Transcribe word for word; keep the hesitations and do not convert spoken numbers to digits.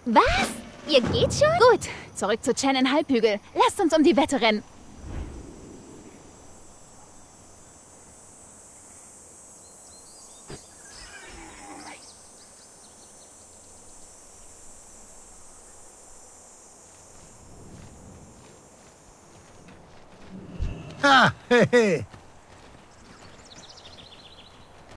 Was? Ihr geht schon? Gut, zurück zu Chenin Halbhügel. Lasst uns um die Wette rennen. Ha, hehe.